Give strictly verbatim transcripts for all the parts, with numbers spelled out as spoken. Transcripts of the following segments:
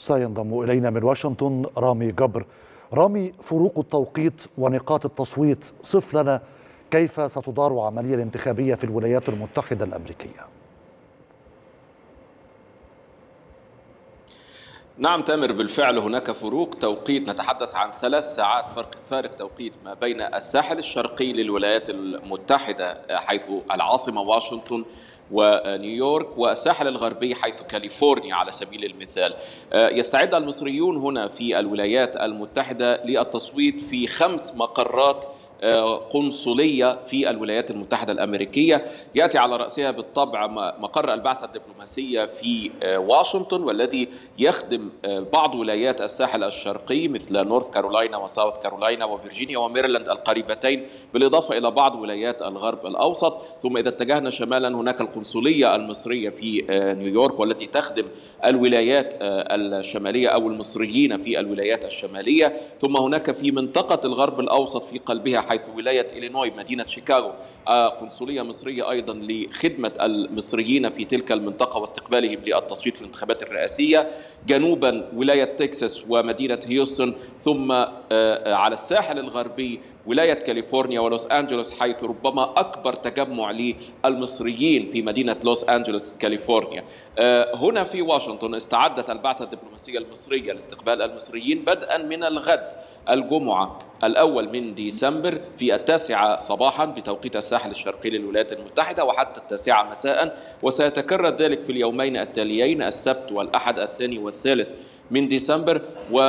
سينضم إلينا من واشنطن رامي جبر. رامي، فروق التوقيت ونقاط التصويت، صف لنا كيف ستدار عملية الانتخابية في الولايات المتحدة الأمريكية؟ نعم تامر، بالفعل هناك فروق توقيت، نتحدث عن ثلاث ساعات فرق فارق توقيت ما بين الساحل الشرقي للولايات المتحدة حيث العاصمة واشنطن ونيويورك، والساحل الغربي حيث كاليفورنيا على سبيل المثال. يستعد المصريون هنا في الولايات المتحدة للتصويت في خمس مقرات قنصلية في الولايات المتحدة الأمريكية، يأتي على رأسها بالطبع مقر البعثة الدبلوماسية في واشنطن، والذي يخدم بعض ولايات الساحل الشرقي مثل نورث كارولاينا وساوث كارولاينا وفرجينيا وميريلاند القريبتين، بالإضافة إلى بعض ولايات الغرب الأوسط. ثم إذا اتجهنا شمالا هناك القنصلية المصرية في نيويورك، والتي تخدم الولايات الشمالية أو المصريين في الولايات الشمالية. ثم هناك في منطقة الغرب الأوسط في قلبها حيث ولاية إلينوي مدينة شيكاغو قنصلية مصرية أيضا لخدمة المصريين في تلك المنطقة واستقبالهم للتصويت في الانتخابات الرئاسية. جنوبا ولاية تكساس ومدينة هيوستن. ثم على الساحل الغربي ولاية كاليفورنيا ولوس أنجلوس، حيث ربما أكبر تجمع للمصريين في مدينة لوس أنجلوس كاليفورنيا. هنا في واشنطن استعدت البعثة الدبلوماسية المصرية لاستقبال المصريين بدءا من الغد الجمعة الأول من ديسمبر في التاسعة صباحا بتوقيت الساحل الشرقي للولايات المتحدة وحتى التاسعة مساء، وسيتكرر ذلك في اليومين التاليين السبت والأحد الثاني والثالث من ديسمبر.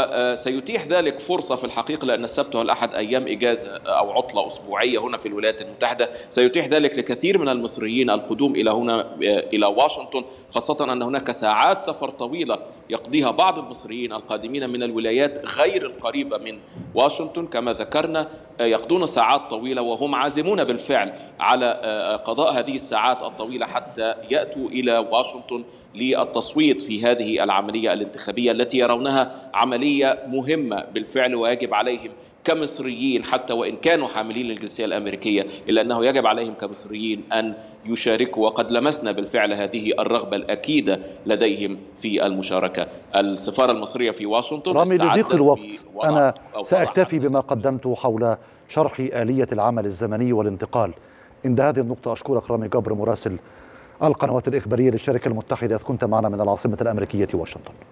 وسيتيح ذلك فرصة في الحقيقة، لأن السبت والأحد أيام إجازة أو عطلة أسبوعية هنا في الولايات المتحدة، سيتيح ذلك لكثير من المصريين القدوم إلى هنا إلى واشنطن، خاصة أن هناك ساعات سفر طويلة يقضيها بعض المصريين القادمين من الولايات غير القريبة من واشنطن. كما ذكرنا يقضون ساعات طويلة وهم عازمون بالفعل على قضاء هذه الساعات الطويلة حتى يأتوا إلى واشنطن للتصويت في هذه العملية الانتخابية التي يرونها عملية مهمة بالفعل، ويجب عليهم كمصريين حتى وإن كانوا حاملين للجنسية الأمريكية إلا أنه يجب عليهم كمصريين أن يشاركوا، وقد لمسنا بالفعل هذه الرغبة الأكيدة لديهم في المشاركة. السفارة المصرية في واشنطن رامي، لضيق الوقت أنا سأكتفي بما قدمته حول شرح آلية العمل الزمني والانتقال. عند هذه النقطة أشكرك رامي جبر، مراسل القنوات الإخبارية للشركة المتحدة، إذ كنت معنا من العاصمة الأمريكية واشنطن.